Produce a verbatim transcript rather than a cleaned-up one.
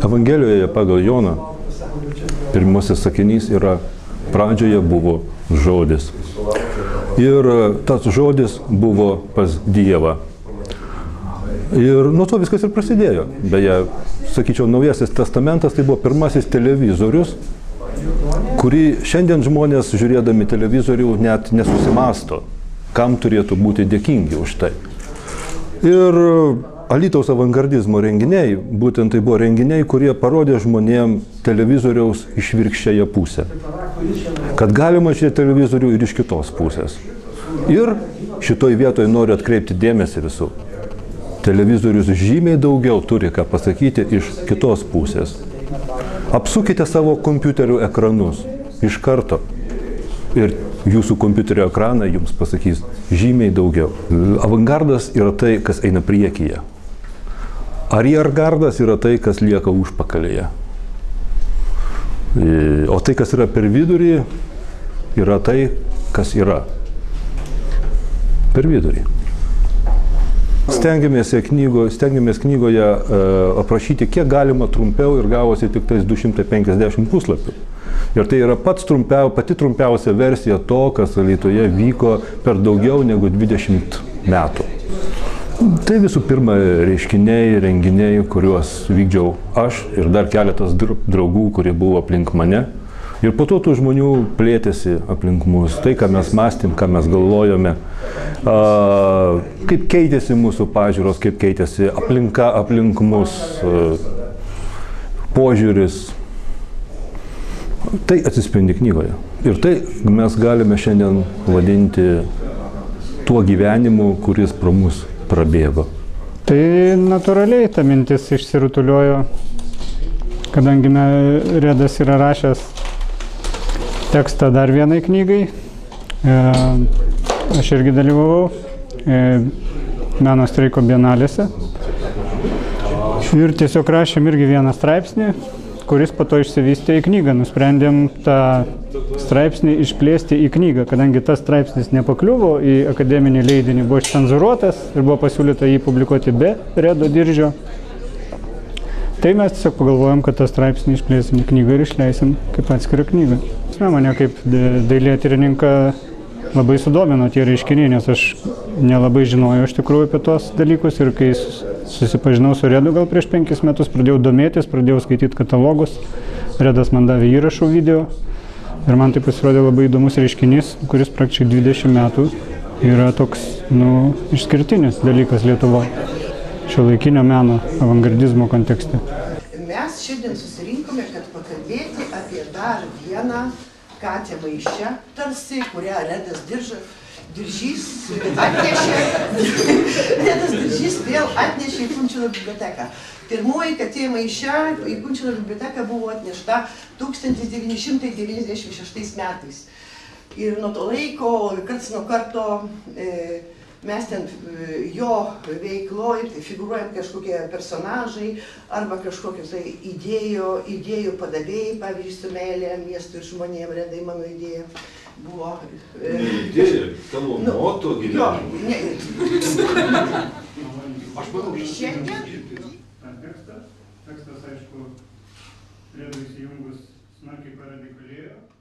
Evangelijoje pagal Joną pirmasis sakinys yra pradžioje buvo žodis. Ir tas žodis buvo pas Dievą. Ir nuo to viskas ir prasidėjo. Beje, sakyčiau, Naujasis testamentas tai buvo pirmasis televizorius, kurį šiandien žmonės, žiūrėdami televizorių, net nesusimasto, kam turėtų būti dėkingi už tai. Ir Alytaus avangardizmo renginiai, būtent tai buvo renginiai, kurie parodė žmonėm televizoriaus išvirkščiąją pusę. Kad galima žiūrėti televizorių ir iš kitos pusės. Ir šitoj vietoje noriu atkreipti dėmesį visų. Televizorius žymiai daugiau turi ką pasakyti iš kitos pusės. Apsukite savo kompiuterių ekranus iš karto ir jūsų kompiuterio ekraną jums pasakys žymiai daugiau. Avangardas yra tai, kas eina priekyje. Ariergardas yra tai, kas lieka užpakalėje. O tai, kas yra per vidurį, yra tai, kas yra per vidurį. Stengiamės, knygo, stengiamės knygoje uh, aprašyti, kiek galima trumpiau ir gavosi tik tais du šimtai penkiasdešimt puslapių. Ir tai yra pats trumpiau, pati trumpiausia versija to, kas Alytuje vyko per daugiau negu dvidešimt metų. Tai visų pirma reiškiniai, renginiai, kuriuos vykdžiau aš ir dar keletas draugų, kurie buvo aplink mane. Ir po to tų žmonių plėtėsi aplink mus, tai, ką mes mąstėm, ką mes galvojome, a, kaip keitėsi mūsų pažiūros, kaip keitėsi aplinka aplink mus, a, požiūris. Tai atsispindi knygoje. Ir tai mes galime šiandien vadinti tuo gyvenimu, kuris pro mus prabėgo. Tai natūraliai ta mintis išsirutuliojo, kadangi Redas yra rašęs tekstą dar vienai knygai. E, aš irgi dalyvavau e, meno streiko bienalėse. Ir tiesiog rašėm irgi vieną straipsnį, kuris po to išsivystė į knygą. Nusprendėm tą straipsnį išplėsti į knygą, kadangi tas straipsnis nepakliuvo į akademinį leidinį, buvo išcenzuruotas ir buvo pasiūlyta jį publikuoti be Redo diržio. Tai mes tiesiog pagalvojom, kad tą straipsnį išplėsim į knygą ir išleisim kaip atskirą knygą. Mane kaip dailėtyrininką labai sudomino tie reiškiniai, nes aš nelabai žinojau iš tikrųjų apie tos dalykus ir kai susipažinau su Redu gal prieš penkis metus, pradėjau domėtis, pradėjau skaityti katalogus. Redas man davė įrašų video ir man tai pasirodė labai įdomus reiškinys, kuris praktiškai dvidešimt metų yra toks, nu, išskirtinis dalykas Lietuvoje, šiuolaikinio meno, avangardizmo kontekste. Mes šiandien susirinkome, kad pakalbėti apie dar vieną katę maišę, tarsi, kurią Redas dirža, diržys atnešė, Redas diržys vėl atnešė į Kunčino biblioteką. Pirmoji katė maišė į Kunčino biblioteką buvo atnešta tūkstantis devyni šimtai devyniasdešimt šeštais metais. Ir nuo to laiko, karts nuo karto, e, mes ten jo veikloje tai figūruojam kažkokie personažai arba kažkokios tai idėjų, idėjų padavėjai, pavyzdžiui, su meilė miestui ir žmonėm, Redai, mano idėja buvo... Ne idėja, tavo nu, moto gyvenimo. Aš manau, šiandien... Tekstas, tekstas, aišku, Redui įsijungus smarkiai paradikalėjo.